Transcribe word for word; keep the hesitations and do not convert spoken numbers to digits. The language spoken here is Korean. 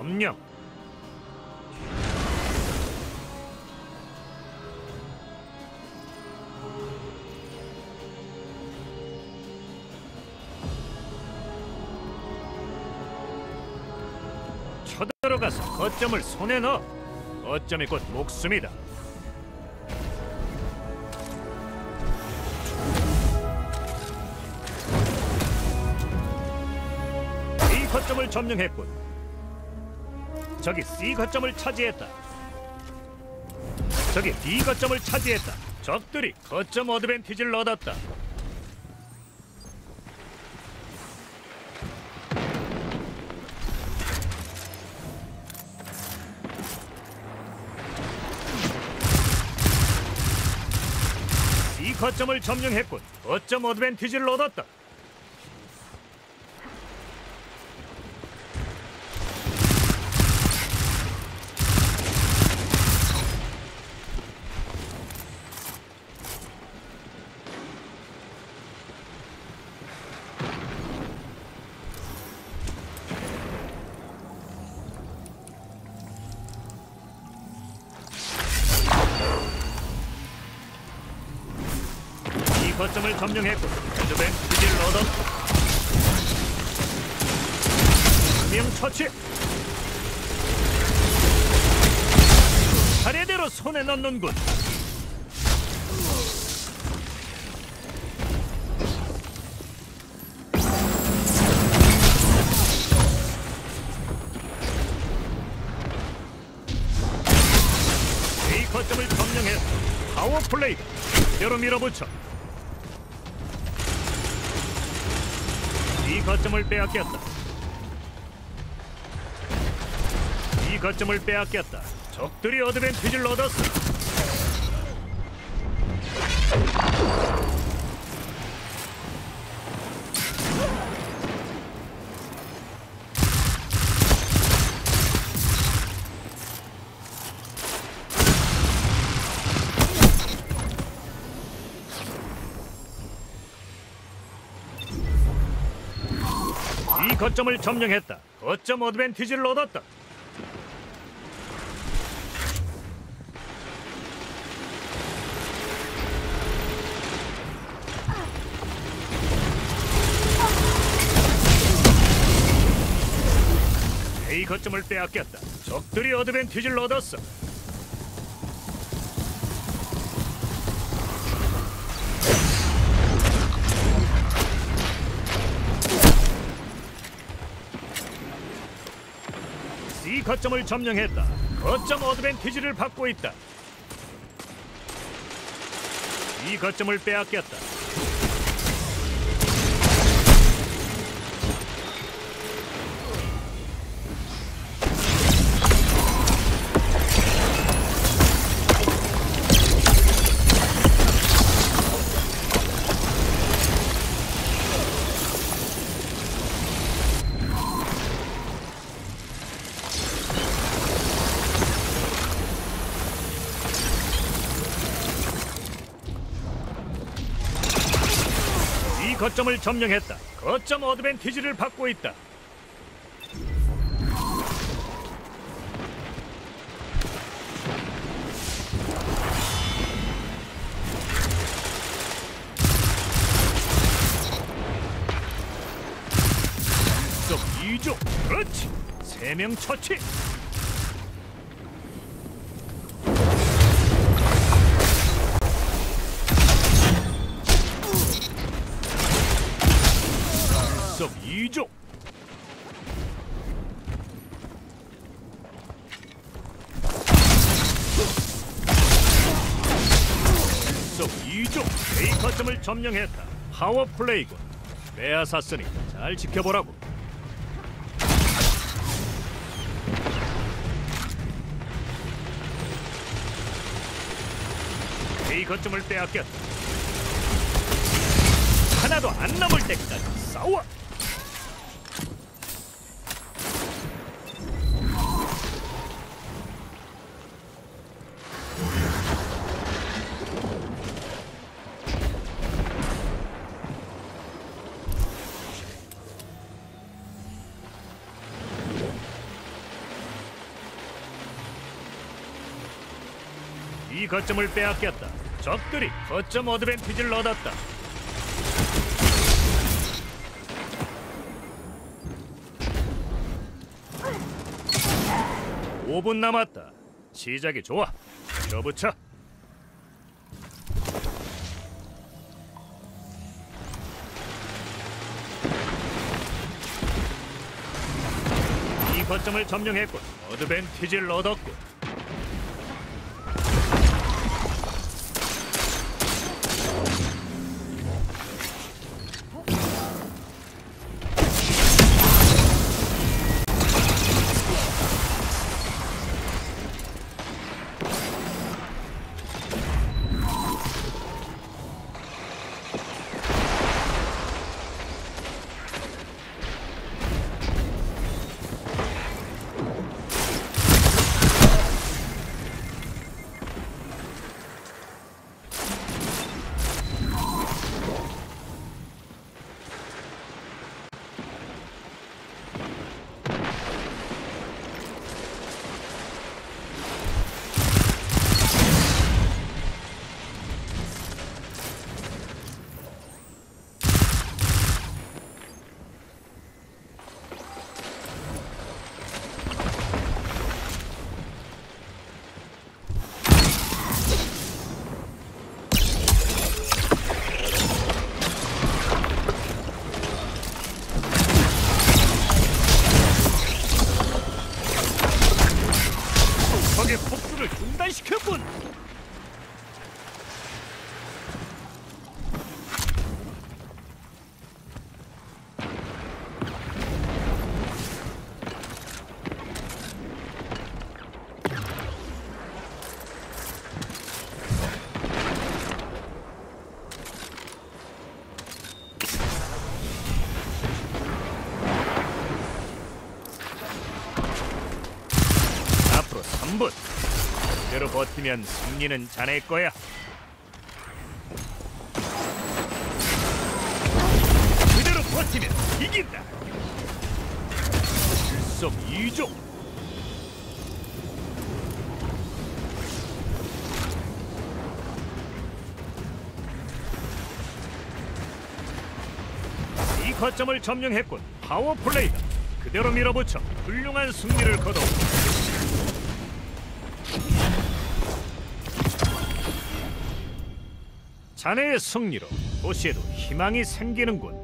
점령. 쳐들어가서 거점을 손에 넣어. 거점이 곧 목숨이다. B 거점을 점령했군. 저기 C 거점을 차지했다. 저기 D 거점을 차지했다. 적들이 거점 어드밴티지를 얻었다. C 거점을 점령했군. 거점 어드밴티지를 얻었다. 거점을 점령했고 어드밴티지를 얻었다. 명 처치. 차례대로 손에 넣는군. A 거점을 점령했다. 파워 플레이. 그대로 밀어붙여. 이 거점을 빼앗겼다. 이 거점을 빼앗겼다. 적들이 어드밴티지를 얻었어. 이 거점을 점령했다. 거점 어드밴티지를 얻었다. A 거점을 빼앗겼다. 적들이 어드밴티지를 얻었어. C 거점을 점령했다. 거점 어드밴티지를 받고 있다. 이 거점을 빼앗겼다. 이 거점을 점령했다. 거점 어드밴티지를 받고 있다. 속 이조. 그렇지. 세 명 처치. 이조. 속 이조. A 거점을 점령했다. 파워 플레이군. 빼앗았으니 잘 지켜보라고. A 거점을 빼앗겼다. 하나도 안 남을 때까지 싸워. 이 거점을 빼앗겼다. 적들이 거점 어드밴티지를 얻었다. 오 분 남았다. 시작이 좋아. 밀어붙여. 이 거점을 점령했고 어드밴티지를 얻었고. 적의 폭주를 중단시켰군. 앞으로 삼 분. 그대로 버티면 승리는 자네 거야. 그대로 버티면 이긴다. 일석이조. 이 거점을 점령했군. 파워플레이다. 그대로 밀어붙여 훌륭한 승리를 거둬. 자네의 승리로 도시에도 희망이 생기는군.